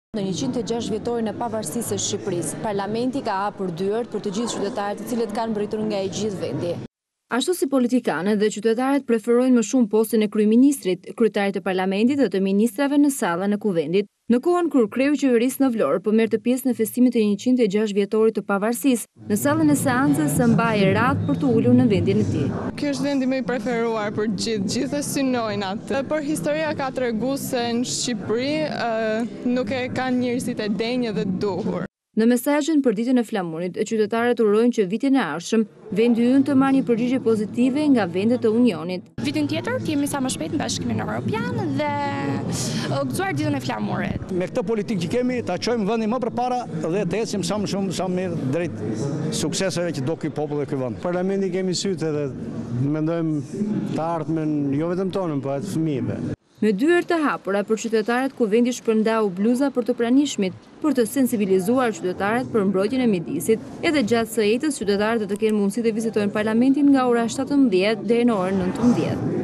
Në 106 vjetorin e pavarësisë së Shqipërisë, Parlamenti ka hapur dyert për të gjithë qytetarët të cilët kanë mbritur nga i gjithë vendi. Ashtu si politikanët dhe qytetarët preferojnë më shumë postin e kryeministrit, kryetarit të parlamentit dhe të ministrave në sallën e kuvendit, në kohën kur kreu i qeverisë në Vlorë po merrte pjesë në festimet e 106 vjetorit të pavarësisë, në sallën e seancës së mbajë radhë për të ulur në vendin e tij. Ky është vendi më i preferuar për gjithë e synojnë atë. Por historia ka treguar se në Shqipëri nuk e kanë njerëzit e denjë dhe duhur. Në mesazhin për ditën e flamurit, qytetarët urojnë që vitin e ardhshëm vendi ynë të marrë një përgjigje pozitive nga vendet e Unionit. Vitin tjetër të jemi sa më shpejt në Bashkimin Evropian dhe gëzuar ditën e flamurit. Me këtë politikë që kemi, ta çojmë vendin më përpara dhe të ecim sa më mirë drejt sukseseve që do ky popull dhe ky vend. Parlamenti kemi sytë dhe mendojmë të ardhmen jo vetëm tonën, por atë fëmijëve. Me dyert të hapura për qytetarët, kuvendi shpërndau bluza për të pranishmit, për të sensibilizuar qytetarët për mbrojtjen e mjedisit. Edhe gjatë së jetës, qytetarët do të kenë mundësi të vizitojnë parlamentin nga ora 17 deri në orën 19.